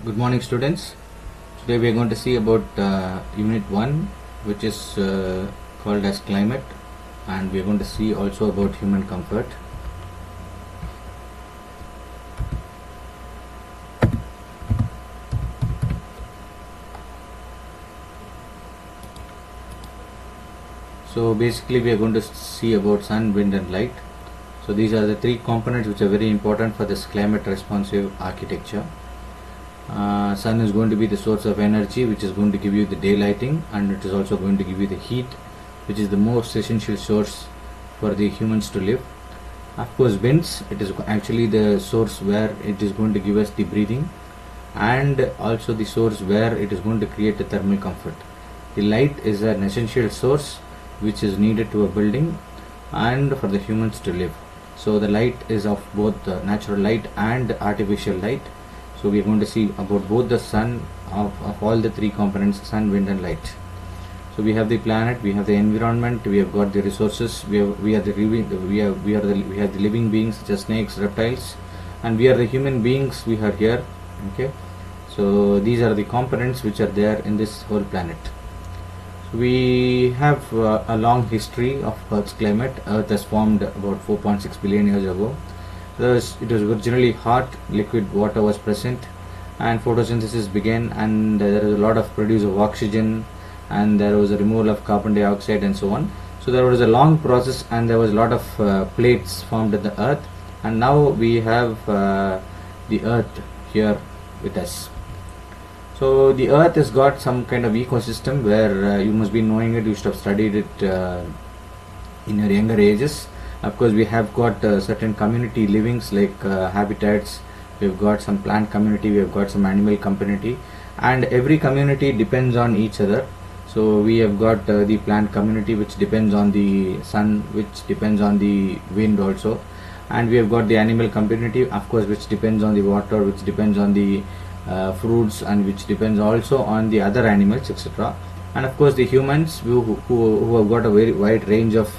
Good morning, students. Today we are going to see about unit 1, which is called as climate, and we are going to see also about human comfort. So basically we are going to see about sun, wind and light. So these are the three components which are very important for this climate responsive architecture. Sun is going to be the source of energy, which is going to give you the daylighting, and it is also going to give you the heat, which is the most essential source for the humans to live. Of course, winds, it is actually the source where it is going to give us the breathing, and also the source where it is going to create a thermal comfort. The light is an essential source which is needed to a building and for the humans to live. So the light is of both natural light and artificial light. So we are going to see about both the sun of all the three components: sun, wind and light. So we have the planet, we have the environment, we have got the resources, we have the living beings such as snakes, reptiles, and we are the human beings we are here. Okay, so these are the components which are there in this whole planet. So we have a long history of Earth's climate. Earth has formed about 4.6 billion years ago. It was originally hot, liquid water was present, and photosynthesis began, and there was a lot of produce of oxygen, and there was a removal of carbon dioxide and so on. So there was a long process, and there was a lot of plates formed in the earth, and now we have the earth here with us. So the earth has got some kind of ecosystem where you must be knowing it, you should have studied it in your younger ages. Of course, we have got certain community livings like habitats, we have got some plant community, we have got some animal community, and every community depends on each other. So we have got the plant community which depends on the sun, which depends on the wind also, and we have got the animal community, of course, which depends on the water, which depends on the fruits, and which depends also on the other animals, etc. And of course the humans who have got a very wide range of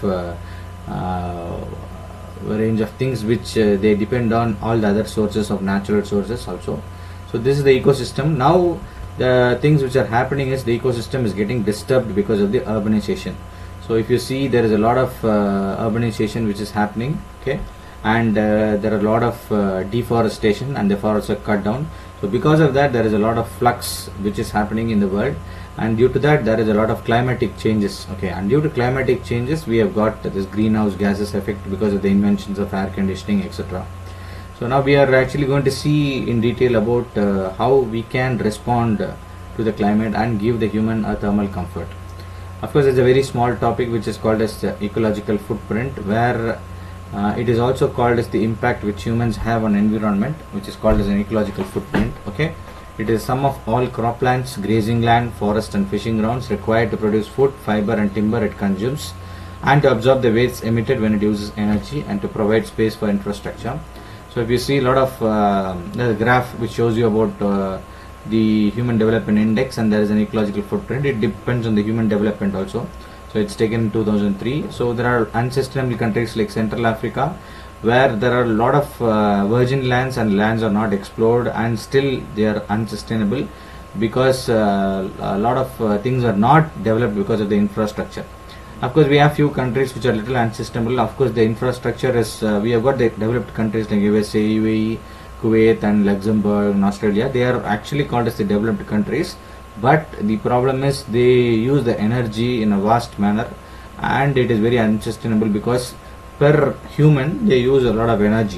things which they depend on all the other sources of natural sources also. So this is the ecosystem. Now the things which are happening is the ecosystem is getting disturbed because of the urbanization. So if you see, there is a lot of urbanization which is happening, okay, and there are a lot of deforestation, and the forests are cut down. So because of that, there is a lot of flux which is happening in the world, and due to that there is a lot of climatic changes. Okay, and due to climatic changes we have got this greenhouse gases effect because of the inventions of air conditioning, etc. So now we are actually going to see in detail about how we can respond to the climate and give the human a thermal comfort. Of course, it's a very small topic which is called as the ecological footprint, where it is also called as the impact which humans have on environment, which is called as an ecological footprint. Okay, it is sum of all croplands, grazing land, forest and fishing grounds required to produce food, fiber and timber it consumes, and to absorb the waste emitted when it uses energy, and to provide space for infrastructure. So if you see a lot of there's a graph which shows you about the human development index, and there is an ecological footprint. It depends on the human development also. So it's taken in 2003. So there are unsustainable countries like Central Africa, where there are a lot of virgin lands, and lands are not explored, and still they are unsustainable because a lot of things are not developed because of the infrastructure. Of course, we have few countries which are little unsustainable. Of course, the infrastructure is we have got the developed countries like USA, UAE, Kuwait and Luxembourg and Australia. They are actually called as the developed countries, but the problem is they use the energy in a vast manner, and it is very unsustainable because per human they use a lot of energy.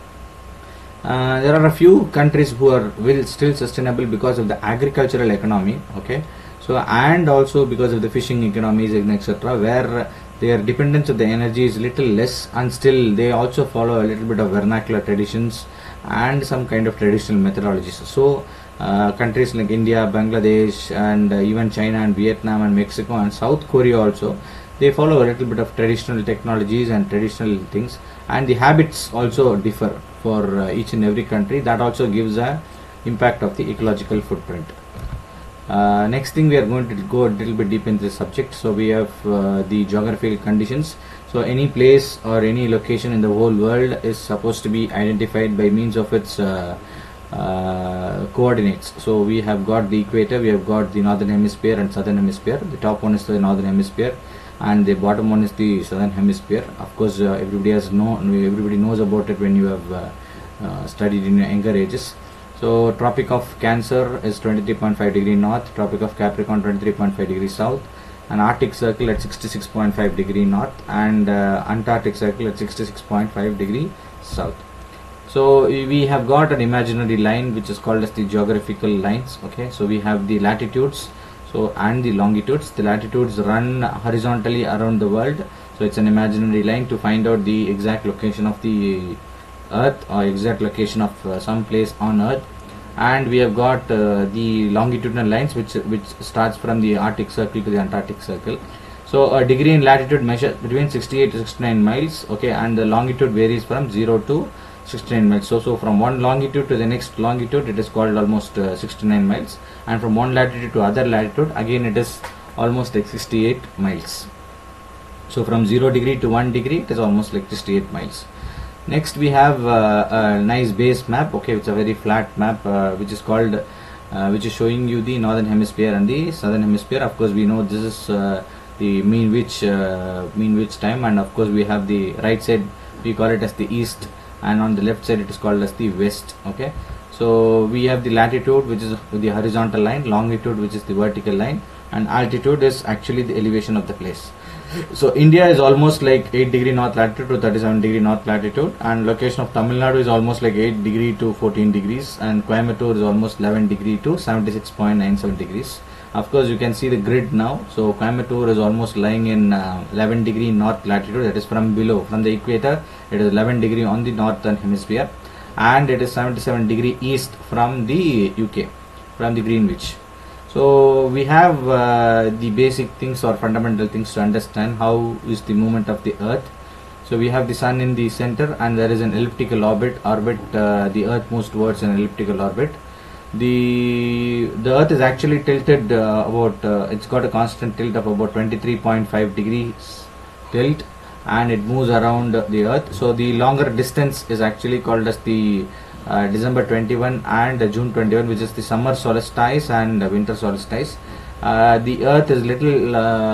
There are a few countries who are still sustainable because of the agricultural economy, okay, so, and also because of the fishing economies, etc., where their dependence of the energy is little less, and still they also follow a little bit of vernacular traditions and some kind of traditional methodologies. So countries like India, Bangladesh and even China and Vietnam and Mexico and South Korea also, they follow a little bit of traditional technologies and traditional things, and the habits also differ for each and every country. That also gives a impact of the ecological footprint. Next thing, we are going to go a little bit deep into the subject. So we have the geographical conditions. So any place or any location in the whole world is supposed to be identified by means of its coordinates. So we have got the equator, we have got the northern hemisphere and southern hemisphere. The top one is the northern hemisphere and the bottom one is the southern hemisphere. Of course, everybody knows about it when you have studied in your younger ages. So Tropic of Cancer is 23.5 degree north, Tropic of Capricorn 23.5 degree south, and Arctic Circle at 66.5 degree north, and Antarctic Circle at 66.5 degree south. So we have got an imaginary line which is called as the geographical lines. Okay, so we have the latitudes, so and the longitudes. The latitudes run horizontally around the world, so it's an imaginary line to find out the exact location of the Earth or exact location of some place on Earth. And we have got the longitudinal lines which starts from the Arctic Circle to the Antarctic Circle. So a degree in latitude measures between 68 to 69 miles. Okay, and the longitude varies from 0 to 69 miles. So from one longitude to the next longitude it is called almost 69 miles, and from one latitude to other latitude again it is almost like 68 miles. So from 0 degree to 1 degree it is almost like 68 miles. Next we have a nice base map. Okay, it's a very flat map which is called which is showing you the northern hemisphere and the southern hemisphere. Of course we know this is the Greenwich time, and of course we have the right side, we call it as the east, and on the left side it is called as the west. Okay, so we have the latitude which is the horizontal line, longitude which is the vertical line, and altitude is actually the elevation of the place. So India is almost like 8 degree north latitude to 37 degree north latitude, and location of Tamil Nadu is almost like 8 degree to 14 degrees, and Coimbatore is almost 11 degree to 76.97 degrees. Of course you can see the grid now. So Coimbatore is almost lying in 11 degree north latitude, that is from below, from the equator it is 11 degree on the northern hemisphere, and it is 77 degree east from the UK, from the Greenwich. So we have the basic things or fundamental things to understand how is the movement of the Earth. So we have the Sun in the center, and there is an elliptical orbit. The Earth moves towards an elliptical orbit. The Earth is actually tilted it's got a constant tilt of about 23.5 degrees tilt, and it moves around the Earth. So the longer distance is actually called as the December 21 and June 21, which is the summer solstice and winter solstice. The Earth is little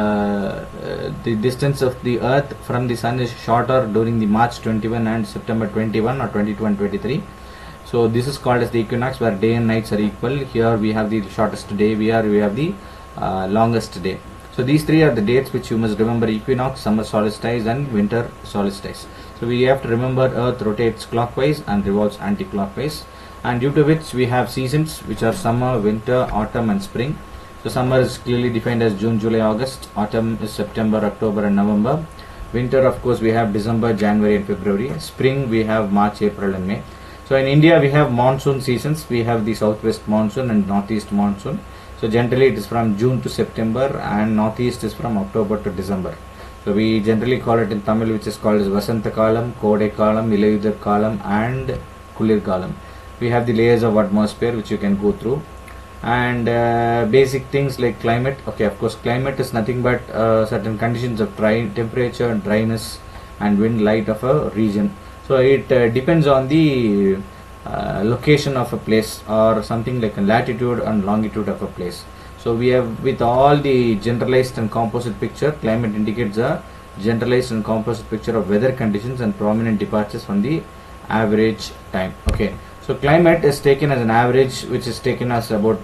the distance of the Earth from the Sun is shorter during the March 21 and September 21 or 22 and 23. So this is called as the equinox, where day and nights are equal. Here we have the shortest day, we have the longest day. So these three are the dates which you must remember: equinox, summer solstice and winter solstice. So we have to remember Earth rotates clockwise and revolves anti-clockwise, and due to which we have seasons which are summer, winter, autumn and spring. So summer is clearly defined as June, July, August. Autumn is September, October and November. Winter, of course, we have December, January and February. Spring we have March, April and May. So in India we have monsoon seasons. We have the southwest monsoon and northeast monsoon. So generally it is from June to September, and northeast is from October to December. So we generally call it in Tamil, which is called as Vasanta Kalam, Kodai Kalam, Ilayudar Kalam and Kulir Kalam. We have the layers of atmosphere which you can go through, and basic things like climate. Okay, of course climate is nothing but certain conditions of temperature, dryness and wind, light of a region. So it depends on the location of a place, or something like a latitude and longitude of a place. So we have, with all the generalized and composite picture, climate indicates a generalized and composite picture of weather conditions and prominent departures from the average time. Okay, so climate is taken as an average, which is taken as about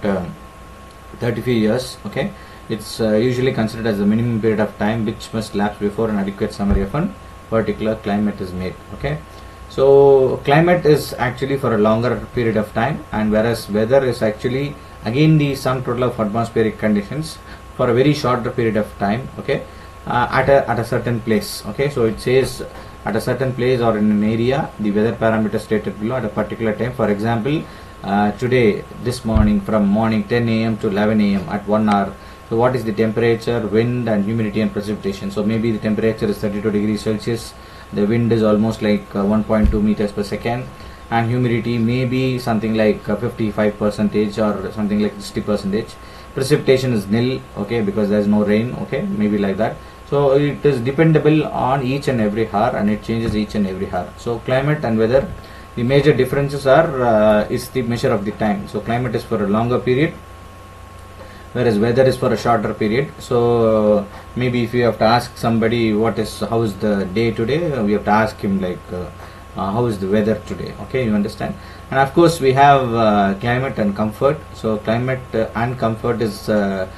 35 years. Okay, it's usually considered as the minimum period of time which must lapse before an adequate summary of a particular climate is made. Okay, so climate is actually for a longer period of time, and whereas weather is actually again the sum total of atmospheric conditions for a very shorter period of time. Okay, at a certain place. Okay, so it says at a certain place or in an area the weather parameter stated below at a particular time. For example, today, this morning, from morning 10 a.m. to 11 a.m. at 1 hour. So what is the temperature, wind and humidity and precipitation? So maybe the temperature is 32 degrees Celsius, the wind is almost like 1.2 meters per second, and humidity may be something like 55% or something like 60%. Precipitation is nil, okay, because there is no rain, okay, maybe like that. So it is dependable on each and every hour, and it changes each and every hour. So climate and weather The major differences are is the measure of the time. So climate is for a longer period, whereas weather is for a shorter period. So maybe if you have to ask somebody how is the day today, we have to ask him like how is the weather today. Okay, you understand? And of course we have climate and comfort. So climate and comfort is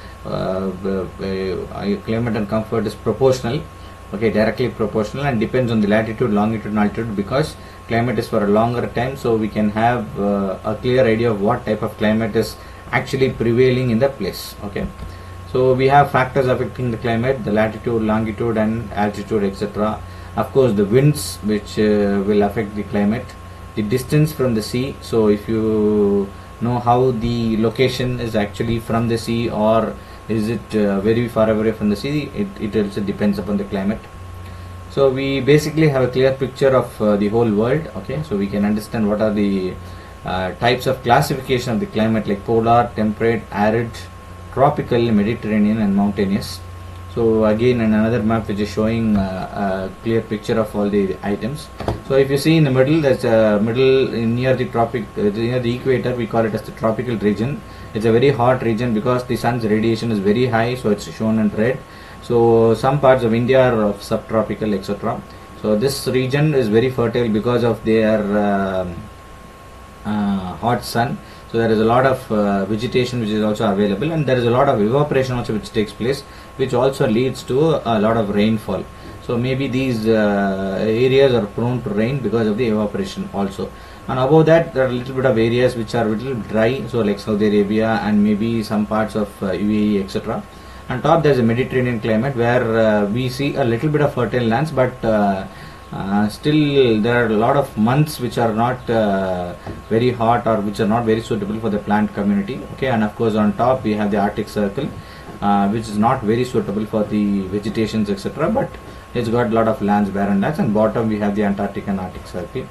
climate and comfort is proportional, okay, directly proportional, and depends on the latitude, longitude and altitude, because climate is for a longer time, so we can have a clear idea of what type of climate is actually prevailing in the place. Okay, so we have factors affecting the climate: the latitude, longitude and altitude, etc. Of course the winds, which will affect the climate, the distance from the sea. So if you know how the location is actually from the sea, or is it very far away from the sea, it also depends upon the climate. So we basically have a clear picture of the whole world. Okay, so we can understand what are the types of classification of the climate, like polar, temperate, arid, tropical, Mediterranean and mountainous. So again, in another map which is showing a clear picture of all the items. So if you see in the middle, there's a middle near the near the equator, we call it as the tropical region. It's a very hot region because the sun's radiation is very high, so it's shown in red. So some parts of India are of subtropical, etc. So this region is very fertile because of their hot sun. So there is a lot of vegetation which is also available, and there is a lot of evaporation also which takes place, which also leads to a lot of rainfall. So maybe these areas are prone to rain because of the evaporation also. And above that, there are a little bit of areas which are a little dry, so like Saudi Arabia and maybe some parts of UAE, etc. On top there is a Mediterranean climate where we see a little bit of fertile lands, but still there are a lot of months which are not very hot, or which are not very suitable for the plant community. Okay, and of course on top we have the Arctic Circle, which is not very suitable for the vegetations, etc. But it's got a lot of lands, barren lands, and bottom we have the Antarctic and Arctic Circle.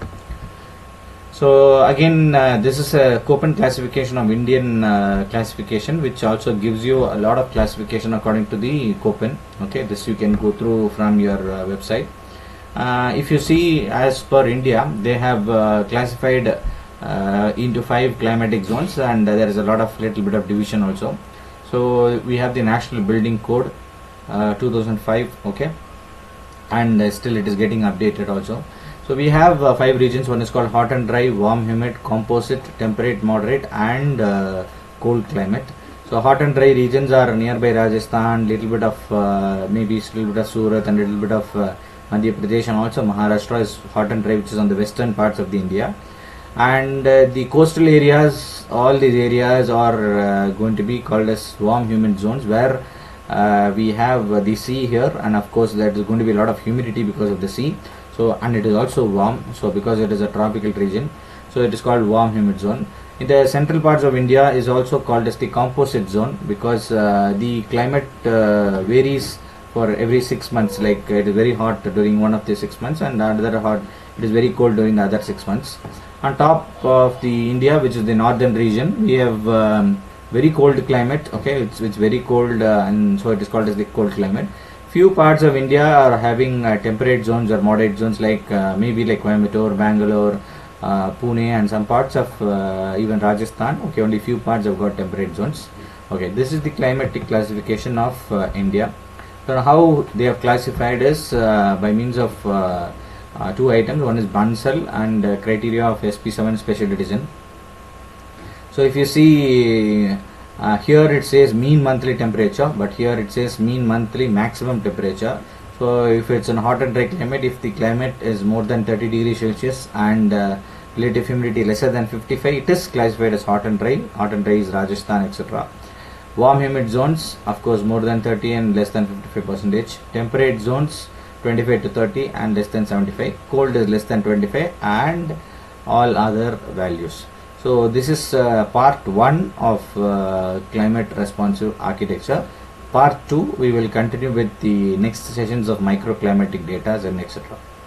So again, this is a Köppen classification of Indian classification, which also gives you a lot of classification according to the Köppen. Okay, this you can go through from your website. If you see, as per India, they have classified into 5 climatic zones, and there is a lot of little bit of division also. So we have the National Building Code 2005, okay, and still it is getting updated also. So we have 5 regions. One is called hot and dry, warm, humid, composite, temperate, moderate and cold climate. So hot and dry regions are nearby Rajasthan, little bit of maybe little bit of Surat and little bit of Madhya Pradesh, and also Maharashtra is hot and dry, which is on the western parts of the India. And the coastal areas, all these areas are going to be called as warm humid zones, where we have the sea here, and of course there is going to be a lot of humidity because of the sea. So, and it is also warm, so because it is a tropical region, so it is called warm humid zone. In the central parts of India is also called as the composite zone, because the climate varies for every 6 months. Like it is very hot during one of the 6 months, and another hot, it is very cold during the other 6 months. On top of the India, which is the northern region, we have very cold climate. Okay, it's very cold, and so it is called as the cold climate. Few parts of India are having temperate zones or moderate zones, like maybe like Coimbatore, Bangalore, Pune, and some parts of even Rajasthan. Okay, only few parts have got temperate zones. Okay, this is the climatic classification of India. So how they have classified is by means of 2 items. One is Bansal and criteria of SP7 special edition. So if you see, here it says mean monthly temperature, but here it says mean monthly maximum temperature. So if it's a hot and dry climate, if the climate is more than 30 degrees Celsius and relative humidity lesser than 55, it is classified as hot and dry. Hot and dry is Rajasthan, etc. Warm humid zones, of course, more than 30 and less than 55%. Temperate zones 25 to 30 and less than 75. Cold is less than 25, and all other values. So this is part 1 of climate responsive architecture. Part 2 we will continue with the next sessions of microclimatic data and etc.